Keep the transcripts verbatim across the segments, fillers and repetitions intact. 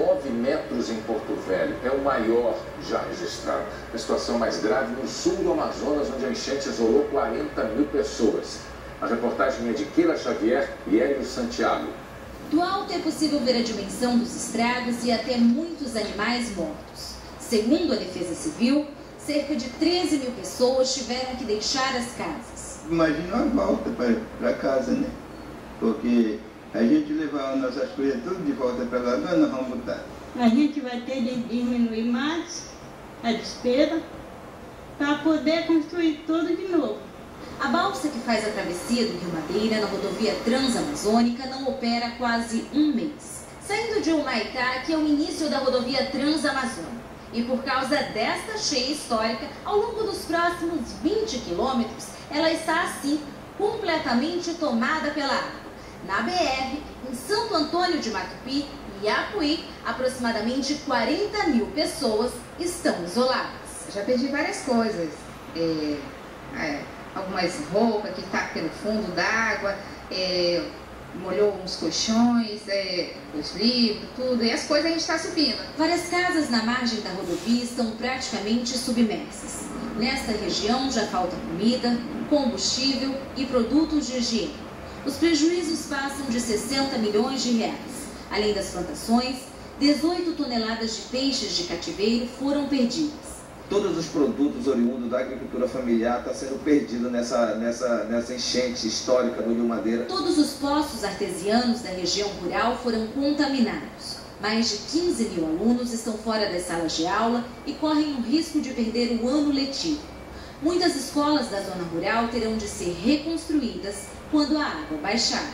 nove metros em Porto Velho. É o maior já registrado. A situação mais grave no sul do Amazonas, onde a enchente isolou quarenta mil pessoas. A reportagem é de Keila Xavier e Hélio Santiago. Do alto é possível ver a dimensão dos estragos e até muitos animais mortos. Segundo a Defesa Civil, cerca de treze mil pessoas tiveram que deixar as casas. Imagina uma volta para casa, né? Porque a gente levar nossas coisas tudo de volta para lá, nós não vamos botar. A gente vai ter de diminuir mais a despesa para poder construir tudo de novo. A balsa que faz a travessia do Rio Madeira na rodovia Transamazônica não opera há quase um mês. Saindo de Humaitá, que é o início da rodovia Transamazônica. E por causa desta cheia histórica, ao longo dos próximos vinte quilômetros, ela está assim, completamente tomada pela água. Na B R, em Santo Antônio de Matupi e Apuí, aproximadamente quarenta mil pessoas estão isoladas. Já perdi várias coisas. É, é, algumas roupas que estão pelo fundo d'água, é, molhou uns colchões, é, os livros, tudo, e as coisas a gente está subindo. Várias casas na margem da rodovia estão praticamente submersas. Nesta região já falta comida, combustível e produtos de higiene. Os prejuízos passam de sessenta milhões de reais. Além das plantações, dezoito toneladas de peixes de cativeiro foram perdidas. Todos os produtos oriundos da agricultura familiar estão sendo perdidos nessa, nessa, nessa enchente histórica do Rio Madeira. Todos os poços artesianos da região rural foram contaminados. Mais de quinze mil alunos estão fora das salas de aula e correm o risco de perder o ano letivo. Muitas escolas da zona rural terão de ser reconstruídas quando a água baixar.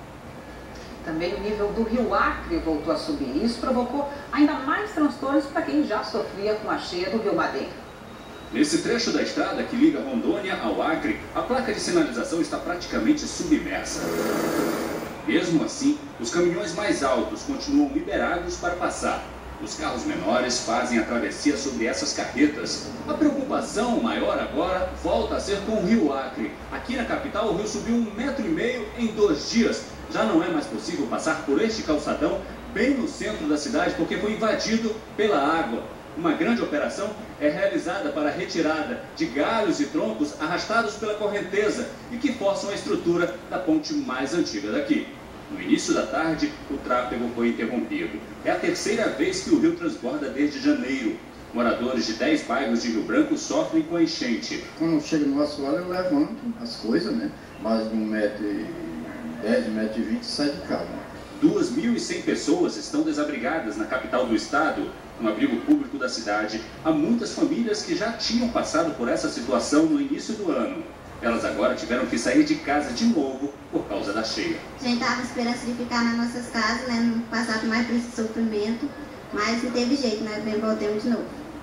Também o nível do Rio Acre voltou a subir. Isso provocou ainda mais transtornos para quem já sofria com a cheia do Rio Madeira. Nesse trecho da estrada que liga Rondônia ao Acre, a placa de sinalização está praticamente submersa. Mesmo assim, os caminhões mais altos continuam liberados para passar. Os carros menores fazem a travessia sobre essas carretas. A preocupação maior agora volta a ser com o Rio Acre. Aqui na capital, o rio subiu um metro e meio em dois dias. Já não é mais possível passar por este calçadão bem no centro da cidade porque foi invadido pela água. Uma grande operação é realizada para a retirada de galhos e troncos arrastados pela correnteza e que forçam a estrutura da ponte mais antiga daqui. No início da tarde, o tráfego foi interrompido. É a terceira vez que o rio transborda desde janeiro. Moradores de dez bairros de Rio Branco sofrem com a enchente. Quando chega no assoalho, eu levanto as coisas, né? Mais de um metro e dez, um metro e vinte, sai de casa. duas mil e cem pessoas estão desabrigadas na capital do estado, no abrigo público da cidade. Há muitas famílias que já tinham passado por essa situação no início do ano. Elas agora tiveram que sair de casa de novo por causa da cheia. A gente estava esperando de ficar nas nossas casas, né, não passar mais por esse sofrimento, mas não teve jeito, nós né, voltamos de novo.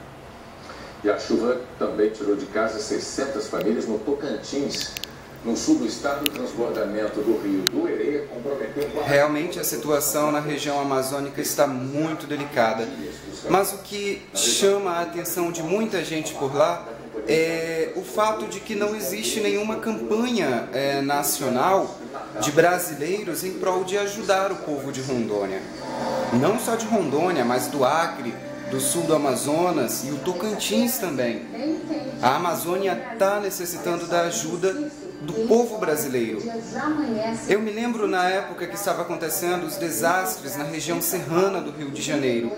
E a chuva também tirou de casa seiscentas famílias no Tocantins. No sul do estado, o transbordamento do rio do Herê comprometeu... Realmente a situação na região amazônica está muito delicada. Mas o que chama a atenção de muita gente por lá é o fato de que não existe nenhuma campanha é, nacional de brasileiros em prol de ajudar o povo de Rondônia. Não só de Rondônia, mas do Acre, do sul do Amazonas e o Tocantins também. A Amazônia está necessitando da ajuda do povo brasileiro. Eu me lembro na época que estava acontecendo os desastres na região serrana do Rio de Janeiro.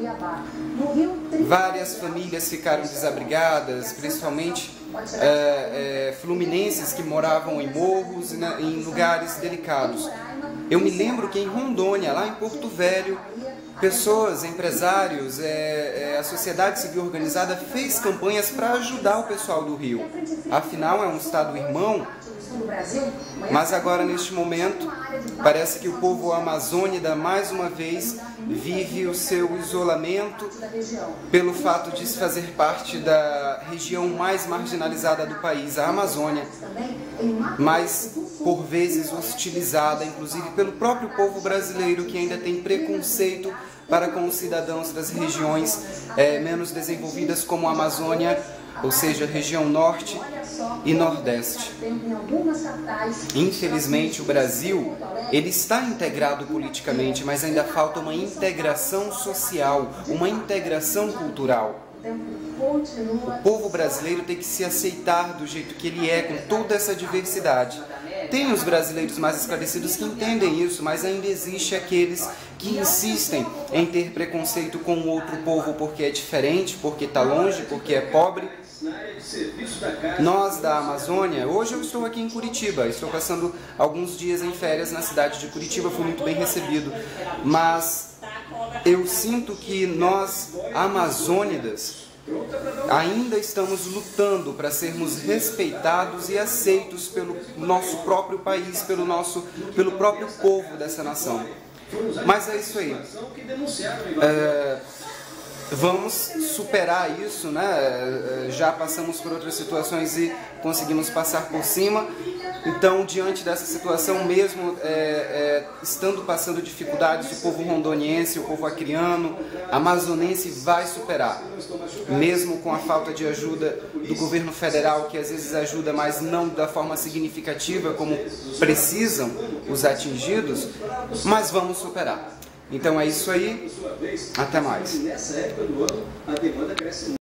Várias famílias ficaram desabrigadas, principalmente é, é, fluminenses que moravam em morros e na, em lugares delicados. Eu me lembro que em Rondônia, lá em Porto Velho, pessoas, empresários, é, é, a sociedade civil organizada fez campanhas para ajudar o pessoal do Rio. Afinal, é um estado irmão, mas agora, neste momento, parece que o povo amazônida, mais uma vez, vive o seu isolamento pelo fato de se fazer parte da região mais marginalizada do país, a Amazônia, mas, por vezes, hostilizada, inclusive, pelo próprio povo brasileiro, que ainda tem preconceito para com os cidadãos das regiões é, menos desenvolvidas como a Amazônia ou seja, região norte e nordeste. Infelizmente, o Brasil, ele está integrado politicamente, mas ainda falta uma integração social, uma integração cultural. O povo brasileiro tem que se aceitar do jeito que ele é, com toda essa diversidade. Tem os brasileiros mais esclarecidos que entendem isso, mas ainda existe aqueles que insistem em ter preconceito com o outro povo porque é diferente, porque está longe, porque é pobre. Nós da Amazônia, hoje eu estou aqui em Curitiba, estou passando alguns dias em férias na cidade de Curitiba, fui muito bem recebido, mas eu sinto que nós, amazônidas, ainda estamos lutando para sermos respeitados e aceitos pelo nosso próprio país, pelo, nosso, pelo próprio povo dessa nação. Mas é isso aí. É, vamos superar isso, né? Já passamos por outras situações e conseguimos passar por cima. Então, diante dessa situação, mesmo é, é, estando passando dificuldades, o povo rondoniense, o povo acriano, amazonense vai superar. Mesmo com a falta de ajuda do governo federal, que às vezes ajuda, mas não da forma significativa como precisam os atingidos, mas vamos superar. Então é isso aí, até mais.